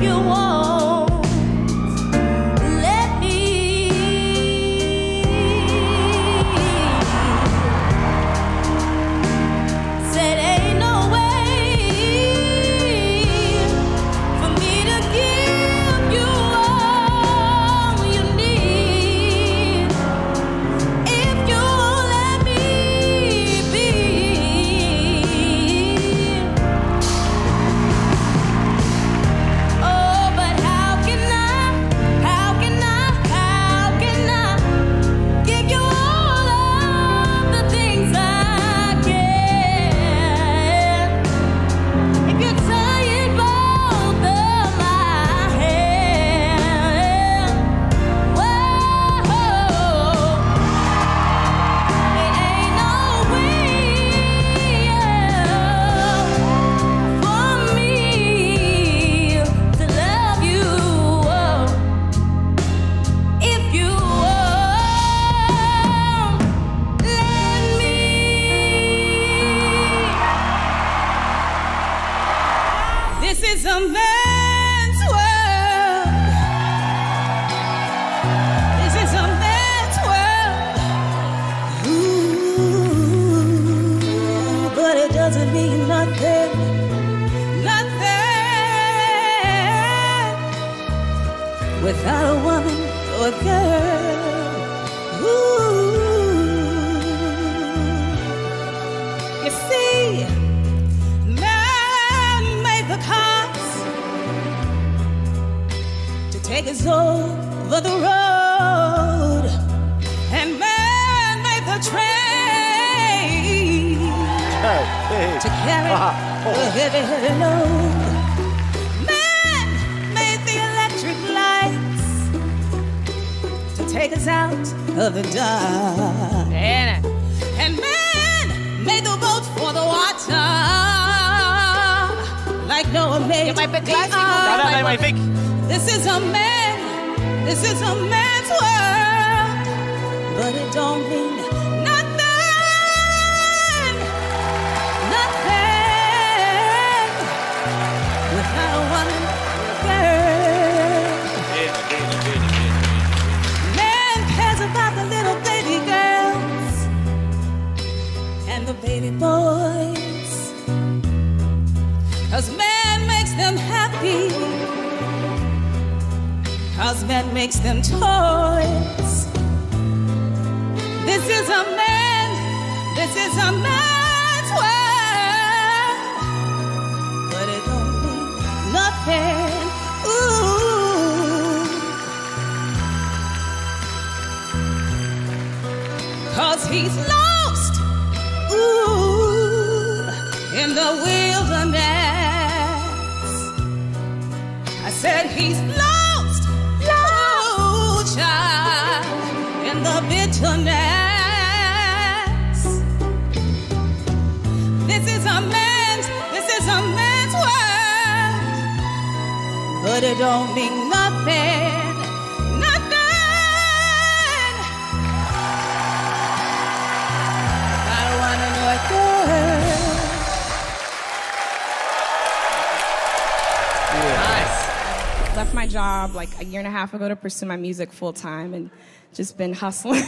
you won't let me. Said ain't no way for me to give you all you need if you let me be. Oh, but how can I give you all of the things I can if you're tying both of my hands? Whoa, it ain't no way for me to love you if you won't let me. This is a man's world. This is a man's world. Ooh, but it doesn't mean nothing. Nothing without a woman or a girl. Ooh, you see, man made the cars to take us over the road, and man made the train to carry the heavy, heavy load. Man made the electric lights to take us out of the dark. And man made the boat for the water, like Noah made the ark. This is a man's world, but it don't mean nothing, nothing without a woman or a girl. Man cares about the little baby girls and the baby boys, 'cause man makes them happy, 'cause man makes them toys. This is a man's world, but it don't mean nothing. Ooh, 'cause he's lost, ooh, in the wilderness. I said he's lost, oh child, in the bitterness. This is a man's world, but it don't mean nothing, nothing. I don't wanna know a girl. Nice. Left my job like a year and a half ago to pursue my music full time and just been hustling.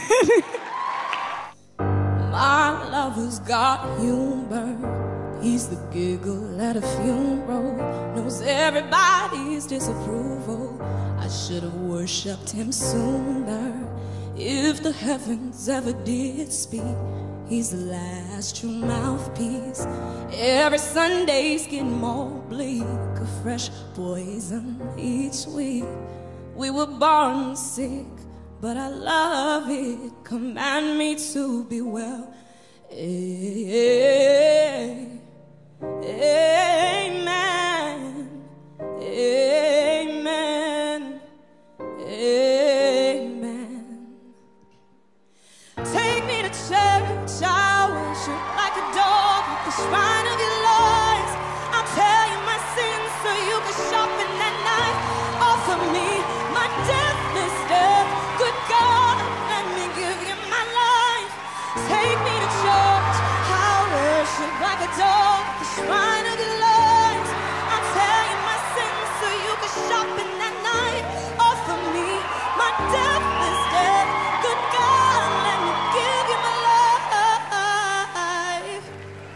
My lover's got humor. He's the giggle at a funeral. Knows everybody's disapproval. I should have worshipped him sooner. If the heavens ever did speak, he's the last true mouthpiece. Every Sunday's getting more bleak, a fresh poison each week. We were born sick, but I love it. Command me to be well. Amen. Amen. Amen. Take me to church, I worship like a dog at the shrine of your laws. I'll tell you my sins so you can sharpen that knife off of me. My deathless death, good God, let me give you my life. Take me to church, I'll worship like a dog at the shrine of your laws. I'll tell you my sins so you can shopping at night. Offer me my deathless death. Good God, let me give you my life.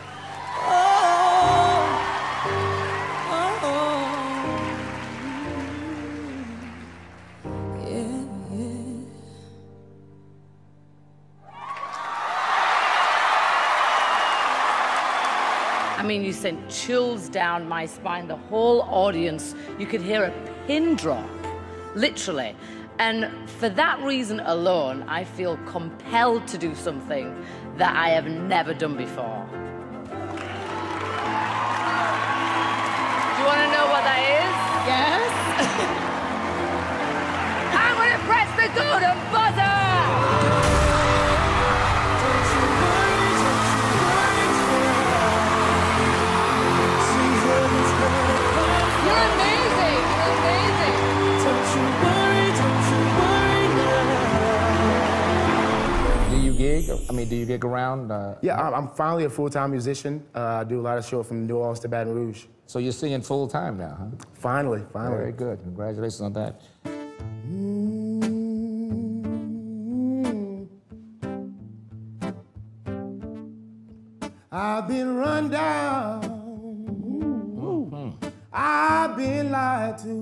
Yeah. I mean, you sent chills down my spine, the whole audience. You could hear a pin drop, literally. And for that reason alone, I feel compelled to do something that I have never done before. Do you want to know what that is? Yes. I'm going to press the golden buzzer! You're amazing. You're amazing. Don't you worry now. Do you gig? I mean, do you gig around? Yeah, I'm finally a full-time musician. I do a lot of shows from New Orleans to Baton Rouge. So you're singing full time now, huh? Finally. Very good. Congratulations on that. I've been run down. I've been lied to.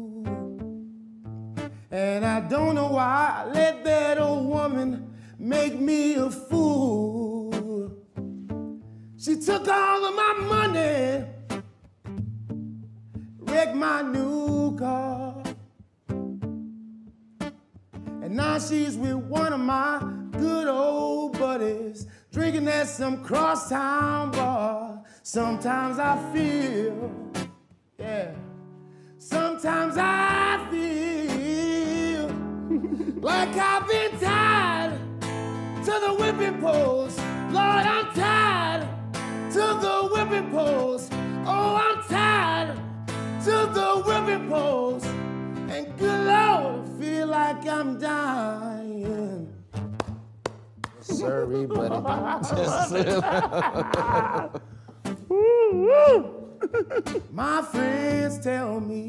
And I don't know why I let that old woman make me a fool. She took all of my money, wrecked my new car. And now she's with one of my good old buddies, drinking at some crosstown bar. Sometimes I feel, sometimes I feel like I've been tied to the whipping post. Lord, I'm tied to the whipping post. Oh, I'm tied to the whipping post. And good Lord, I feel like I'm dying. Sorry, buddy. My friends tell me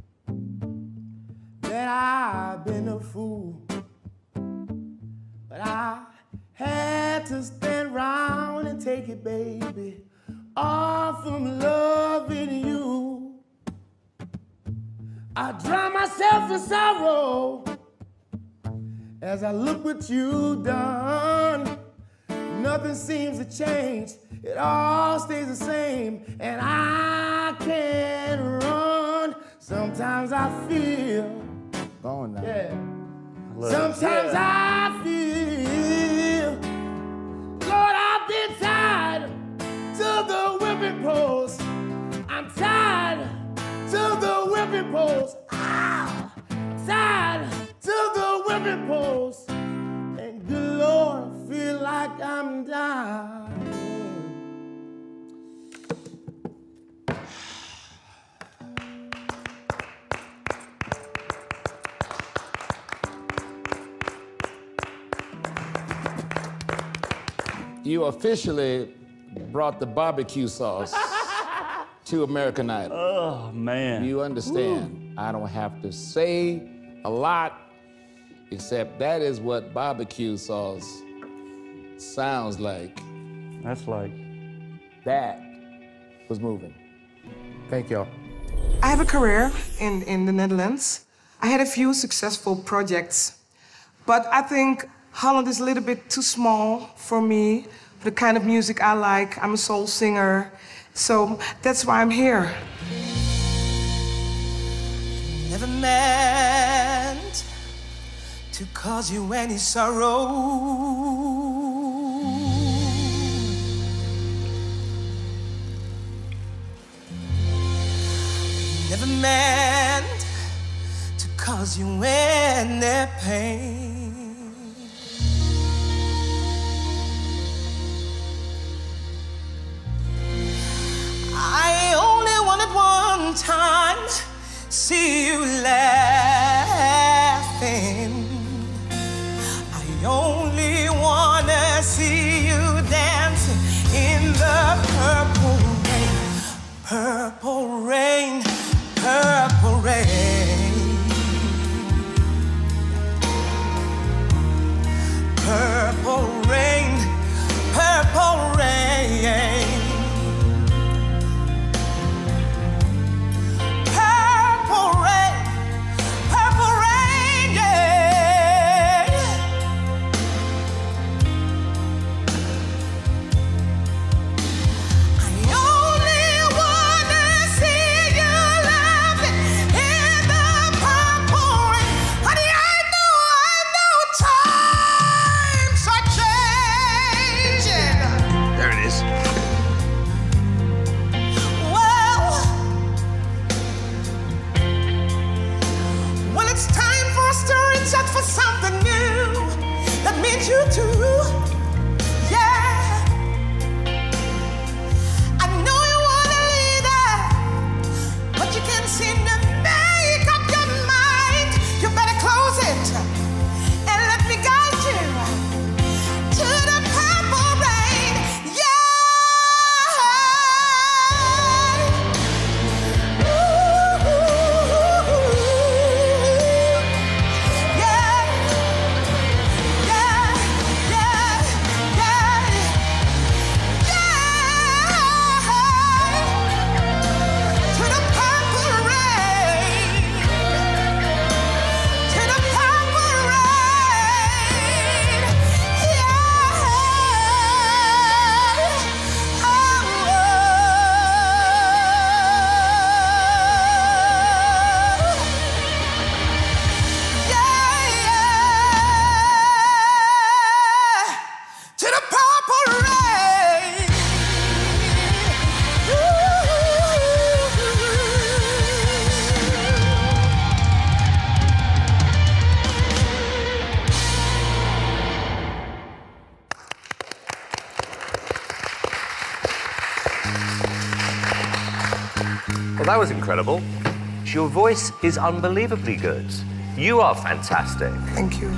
that I've been a fool, but I had to stand round and take it, baby, all from loving you. I drown myself in sorrow as I look what you done. Nothing seems to change, it all stays the same, and I can't run. Sometimes I feel, Going now. sometimes I feel, Lord, I've been tied to the whipping post. I'm tied to the whipping post. Ah! Tied to the whipping post. And good Lord, I feel like I'm dying. You officially brought the barbecue sauce to American Idol. Oh, man. You understand, I don't have to say a lot, except that is what barbecue sauce sounds like. That's like... That was moving. Thank y'all. I have a career in the Netherlands. I had a few successful projects, but I think Holland is a little bit too small for me, for the kind of music I like. I'm a soul singer, so that's why I'm here. Never meant to cause you any sorrow. Never meant to cause you any pain. I only wanted one time see you laughing. I only wanna see you dancing in the purple rain, purple rain, purple rain. you to. Yeah. I know you want a leader, but you can't seem to make up your mind. You better close it and let me guide you to the purple rain. Yeah. Ooh. Yeah. Yeah. Yeah. Yeah. Yeah. To the purple rain. To the purple rain. Yeah. To the purple rain. Well, that was incredible. Your voice is unbelievably good. You are fantastic. Thank you.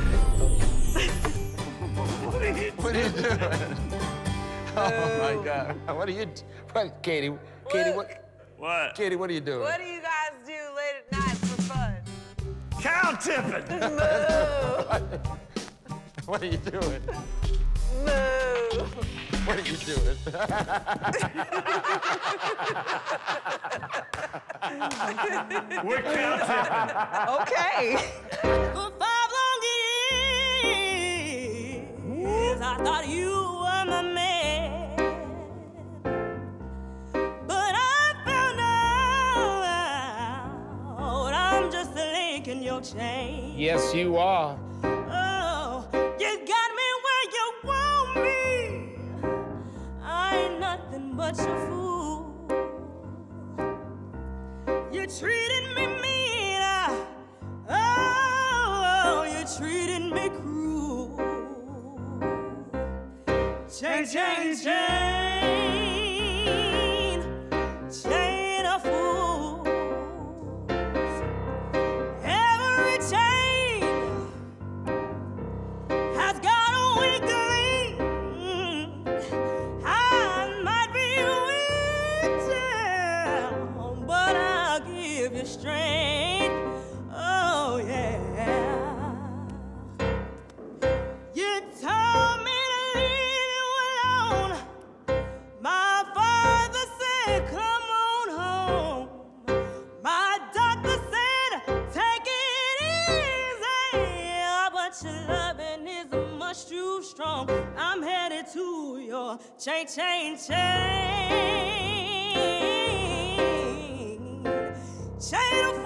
What are you doing? Oh my God! What are you? What, Katie? Katie, What? Katie, what are you doing? What do you guys do late at night for fun? Cow tipping. What are you doing? Moo. What are you doing? We're cow tipping. Okay. For 5 long years, I thought you were my man. But I found out I'm just a link in your chain. Yes, you are. Oh, you got me where you want me. I ain't nothing but your fool. You treated me mean. Oh, you treated me cruel. Chain, chain, chain, chain of fools. Every chain has got a weak link. I might be weak, but I'll give you strength. Oh yeah. You told me to leave you alone. My father said, come on home. My doctor said, take it easy. But your loving is much too strong. I'm headed to your chain, chain, chain. Chain of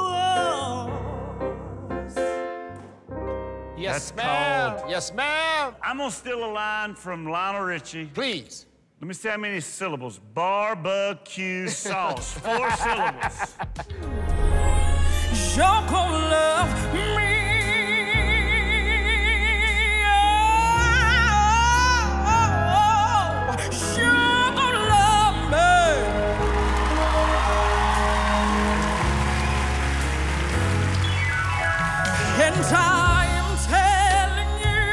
fools. Yes, That's ma'am. called- Yes, ma'am. I'm gonna steal a line from Lionel Richie. Please. Let me see how many syllables. Barbecue sauce. 4 syllables. You're gonna love me. You're gonna love me. And I am telling you,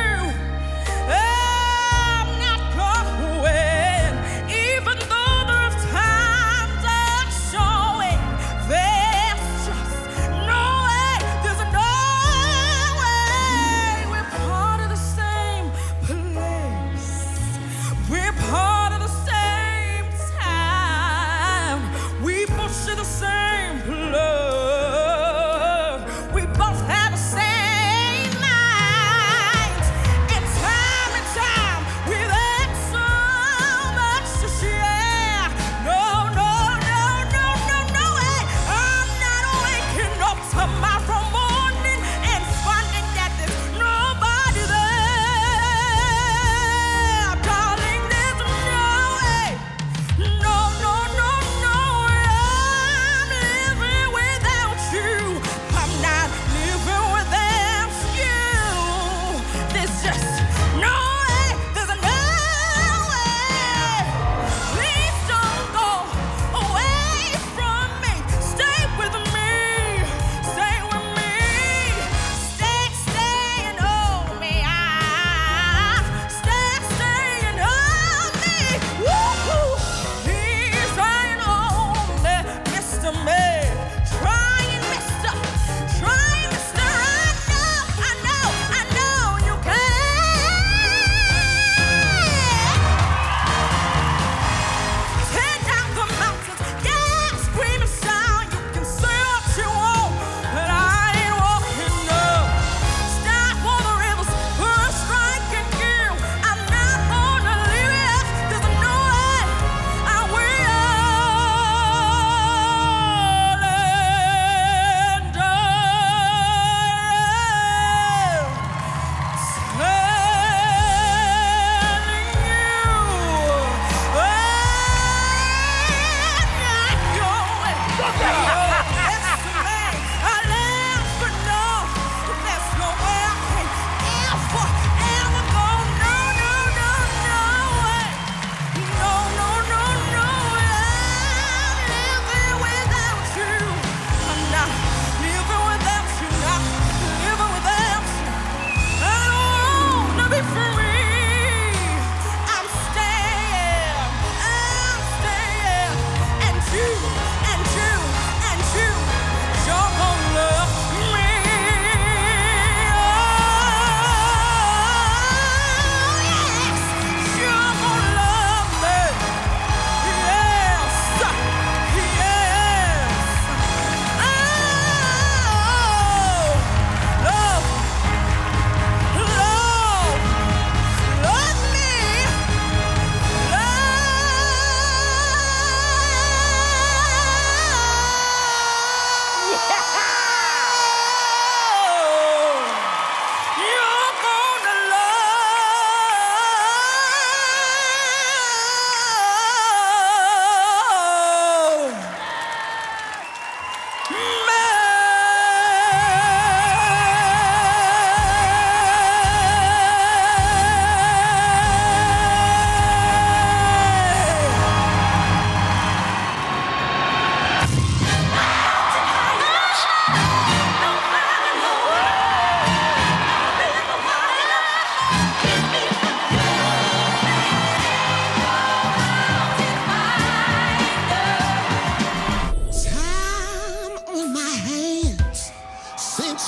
I'm not going, even though those times are showing. There's just no way, there's no way. We're part of the same place. We're part of the same time. We both share the same blood. We both have the same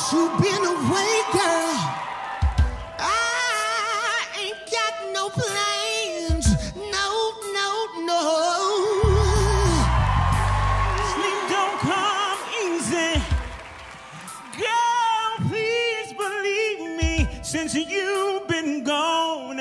you've been away, girl, I ain't got no plans. No, no, no. Sleep don't come easy. Girl, please believe me, since you've been gone,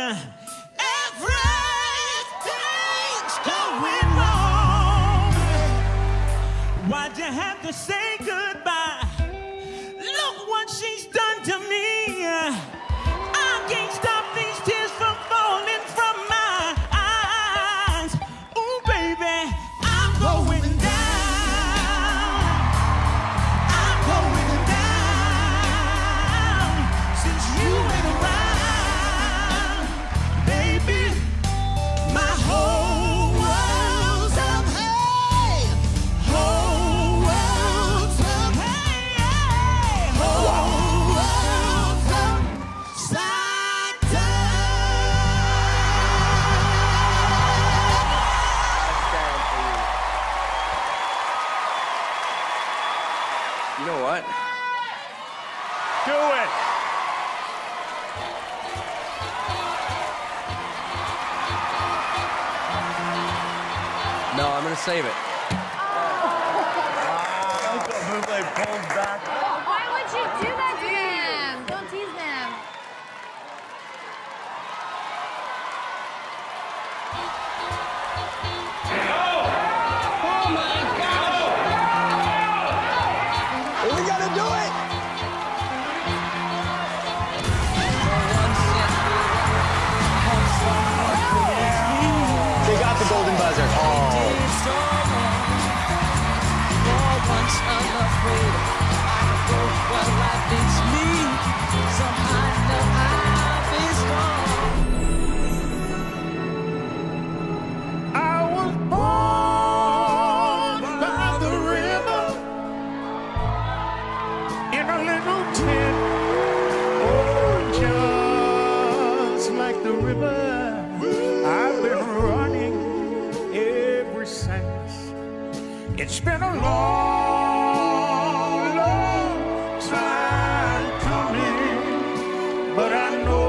everything's going wrong. Why'd you have to say goodbye? Look what she's done to me. I can't stop these tears from falling from my eyes. Ooh, baby, I'm going down. I'm going down. Since you ain't around, baby, my whole world's up. Hey, whole world's up. Hey, whole world's upside You know what? Do it. No, I'm gonna save it. Buble pulled back. Why would you do that to him? Don't tease them. Oh my God! We gotta do it! They got the golden buzzer. Once I'm afraid I go what life leads me. Somehow I know I'll be strong. I was born by the river in a little tent. Oh, just like the river, I've been running ever since. It's been a long, long time coming, but I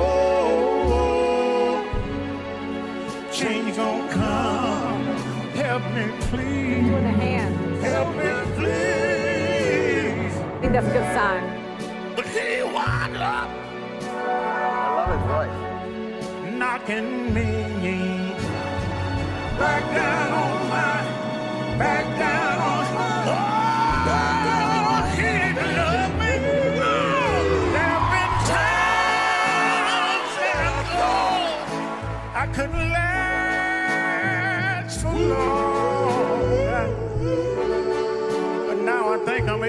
know change gonna come. Help me, please. With a hand. Help me, please. I think that's a good sign. But he wound up I love his voice. knocking me back down on my, back down on he didn't love me. There have been times that I thought I couldn't last so long, but now I think I'm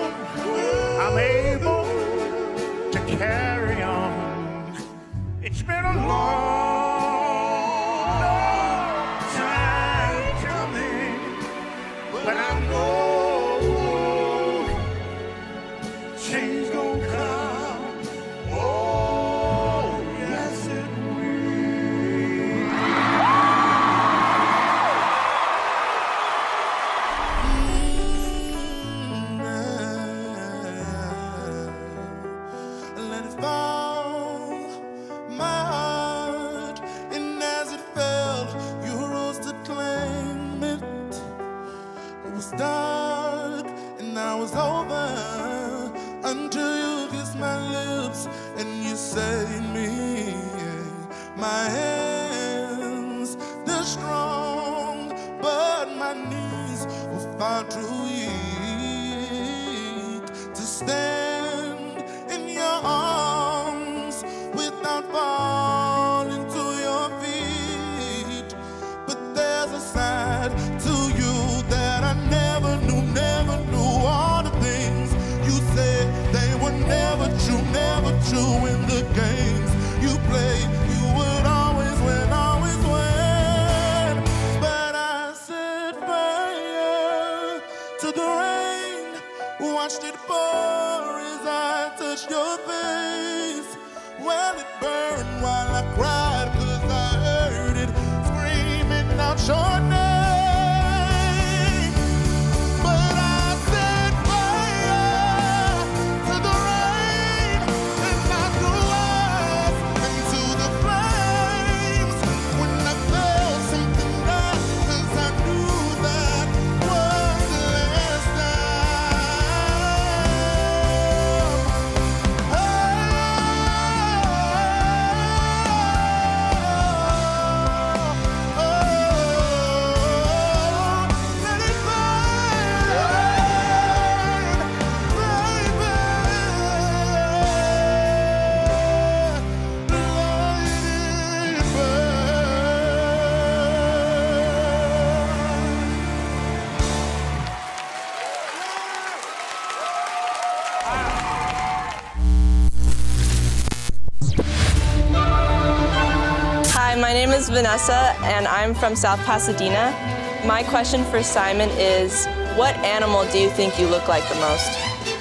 able to carry on. It's been a long, long time coming, but I know change gonna come. Oh, yes it will. Let it fall, my heart, and as it fell, you rose to claim it. It was dark and I was over until you kissed my lips and you saved me. My hands, they're strong, but my knees were far too weak to stand in your arms without falling to your feet. But there's a side to you that I never knew. All the things you said, they were never true in the games you played. You would always win, but I set fire to the rain, watched it pour as I touched your face. Well, it burned while I cried 'cause I heard it screaming out your name. But I set fire to the rain. My name is Vanessa, and I'm from South Pasadena. My question for Simon is, what animal do you think you look like the most?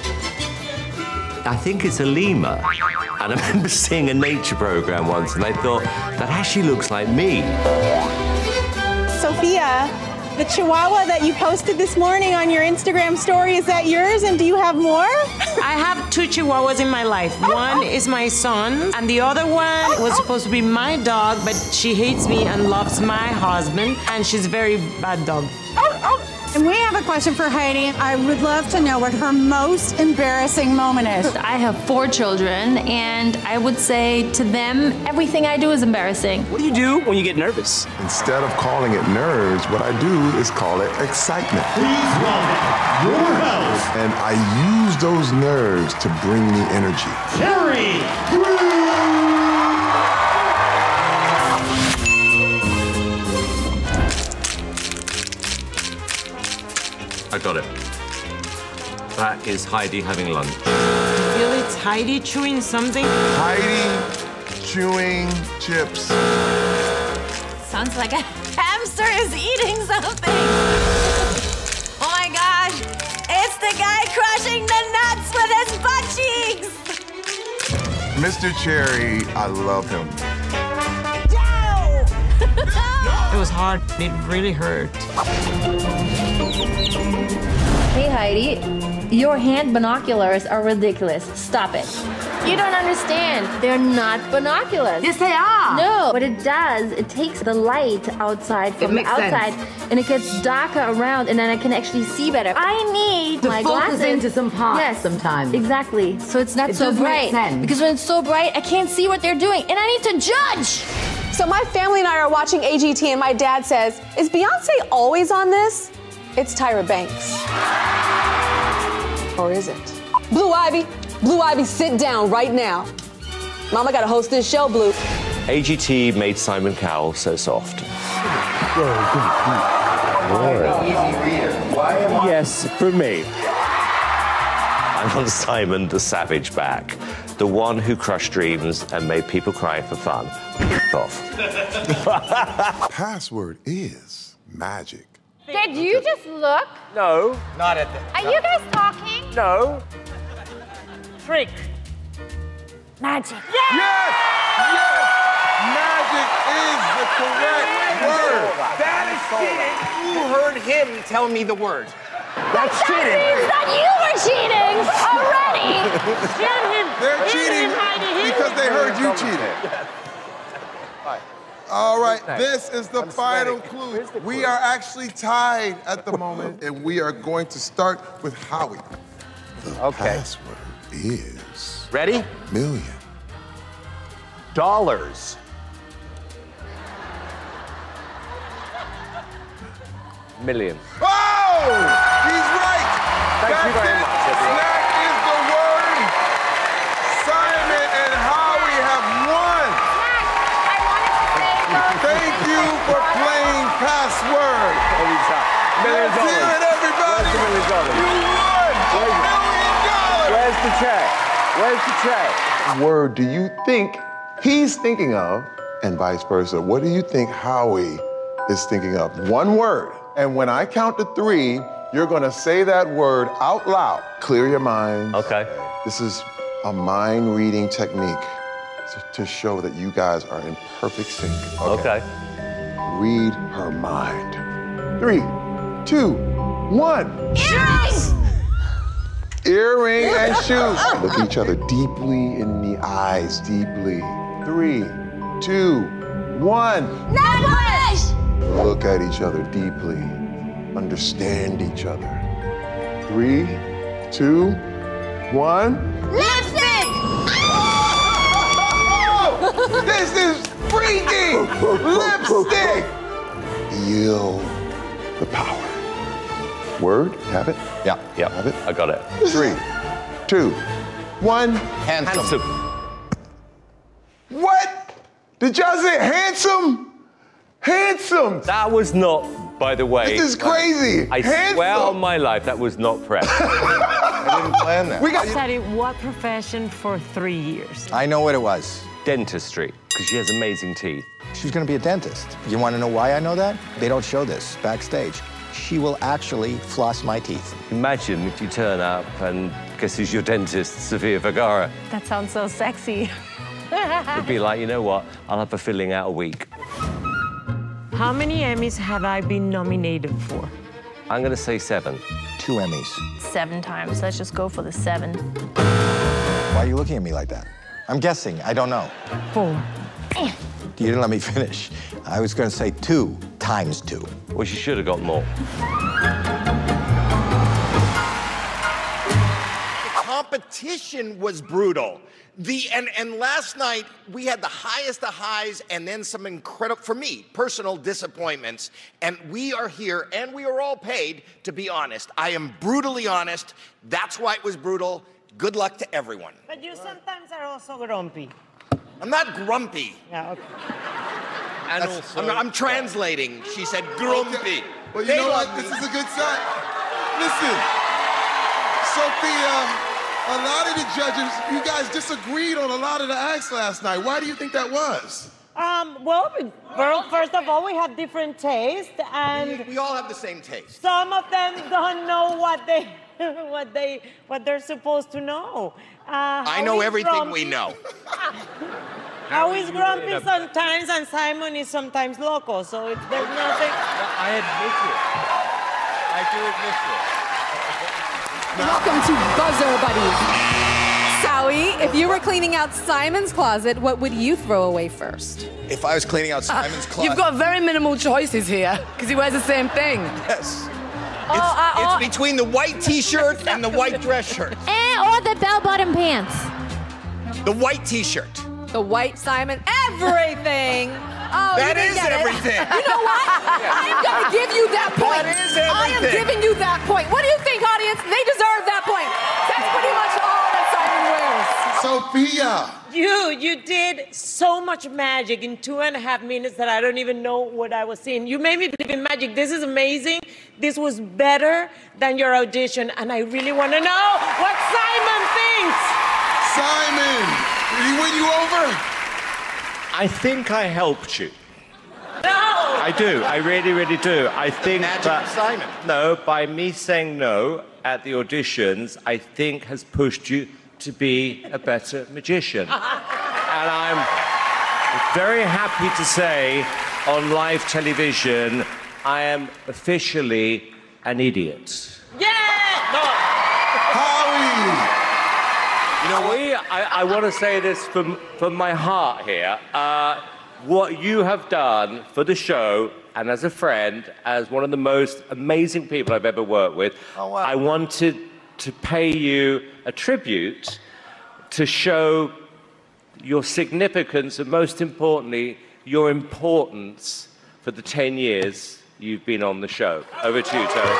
I think it's a lemur. And I remember seeing a nature program once, and I thought, that actually looks like me. Sophia, the Chihuahua that you posted this morning on your Instagram story, is that yours? And do you have more? I have 2 Chihuahuas in my life. One is my son, and the other one was supposed to be my dog, but she hates me and loves my husband, and she's a very bad dog. And we have a question for Heidi. I would love to know what her most embarrassing moment is. I have 4 children, and I would say to them, everything I do is embarrassing. What do you do when you get nervous? Instead of calling it nerves, what I do is call it excitement. Please welcome your host, And I use those nerves to bring me energy. Terry I got it. That is Heidi having lunch. I feel it's Heidi chewing something. Heidi chewing chips. Sounds like a hamster is eating something. Oh my gosh, it's the guy crushing the nuts with his butt cheeks. Mr. Cherry, I love him. It was hard. It really hurt. Hey, Heidi, your hand binoculars are ridiculous. Stop it. You don't understand. They're not binoculars. Yes, they are. No. What it does, it takes the light outside from the outside, and it gets darker around, and then I can actually see better. I need my focus glasses into some parts yes, sometimes. Exactly. So it's not It so does make bright. sense. Because when it's so bright, I can't see what they're doing, and I need to judge. So my family and I are watching AGT, and my dad says, "Is Beyonce always on this?" It's Tyra Banks. Or is it? Blue Ivy, sit down right now. Mama gotta host this show, Blue. AGT made Simon Cowell so soft. Yes, for me. I'm on Simon the Savage back, the one who crushed dreams and made people cry for fun. Off. Password is magic. Did you just look? No. Not at the... Are you guys talking? No. Trick. Magic. Yes! Yes! Magic is the correct word. That is cheating. You heard him tell me the word. That's That cheating. means that you were cheating already. They're cheating because they heard you cheating. All right, this is the final clue. We are actually tied at the moment, and we are going to start with Howie. The password is... Ready? Million. Dollars. Million. Oh! He's right! Thank you very much, everyone. Snack is the word. Simon and Howie have won. Thank you for playing Password. Million Let's hear it, everybody. Where's the $1 million? You won $1 million. Where's the check? Where's the check? Word do you think he's thinking of, and vice versa? What do you think Howie is thinking of? One word. And when I count to 3, you're gonna say that word out loud. Clear your mind. Okay. This is a mind reading technique to show that you guys are in perfect sync. Okay. Read her mind. 3, 2, 1. Earrings! Earring and shoe. Look each other deeply in the eyes, deeply. 3, 2, 1. Necklace! Look at each other deeply. Understand each other. 3, 2, 1. Lipstick! This is freaking lipstick! Feel the power. Word, have it? Yeah. Have it? I got it. 3, 2, 1. Handsome. What? Did y'all say handsome? Handsome! That was not, by the way. This is crazy. I Handsome. swear on my life that was not prep. I didn't plan that. Studied what profession for 3 years? I know what it was. Dentistry. Because she has amazing teeth. She's going to be a dentist. You want to know why I know that? They don't show this backstage. She will actually floss my teeth. Imagine if you turn up and guess who's your dentist, Sofia Vergara. That sounds so sexy. It'd be like, you know what? I'll have a filling out a week. How many Emmys have I been nominated for? I'm going to say 7. 2 Emmys. 7 times. Let's just go for the 7. Why are you looking at me like that? I'm guessing. I don't know. Boom. You didn't let me finish. I was going to say 2 times 2. Well, she should have got more. The competition was brutal. And last night, we had the highest of highs and then some incredible, for me, personal disappointments. And we are here, and we are all paid to be honest. I am brutally honest. That's why it was brutal. Good luck to everyone. But you sometimes are also grumpy. I'm not grumpy. Yeah, okay. And also, I'm translating. She said grumpy. Okay. Well, you know what? This is a good sign. Listen, Sophia, a lot of the judges, you guys disagreed on a lot of the acts last night. Why do you think that was? Well, first of all, we have different tastes, and we all have the same taste. Some of them don't know what they're supposed to know. I know everything we know. How is Grumpy sometimes, and Simon is sometimes loco, so there's nothing. I admit it. I do admit it. Welcome to Buzzer Buddies. Sowie, if you were cleaning out Simon's closet, what would you throw away first? If I was cleaning out Simon's closet... You've got very minimal choices here, because he wears the same thing. Yes. It's between the white T-shirt and the white dress shirt. Or the bell-bottom pants. The white T-shirt. The white Simon, everything. Oh, that is everything. You know what? I am going to give you that point. That is everything. I am giving you that point. What do you think, audience? They deserve that point. That's pretty much all that Simon wears. Sophia. You did so much magic in 2.5 minutes that I don't even know what I was seeing. You made me believe in magic. This is amazing. This was better than your audition, and I really want to know what Simon thinks. Simon, did he win you over? I think I helped you. No! I do. I really, really do. I think Magic that... of Simon. No, by me saying no at the auditions, I think has pushed you to be a better magician. And I'm very happy to say on live television, I am officially an idiot. Yeah! No. Howie! You know, I want to say this from my heart here. What you have done for the show, and as a friend, as one of the most amazing people I've ever worked with, I wanted to pay you a tribute to show your significance and, most importantly, your importance for the 10 years you've been on the show. Over to you, Tony.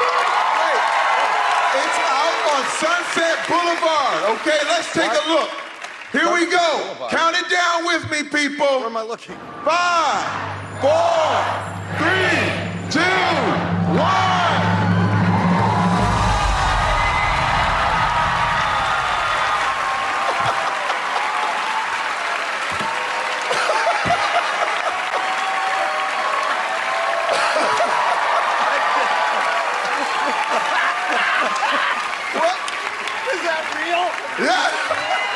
It's out on Sunset Boulevard. Okay, let's take a look. Here we go. Count it down with me, people. Where am I looking? 5, 4, 3, 2, 1. Is that real? Yeah.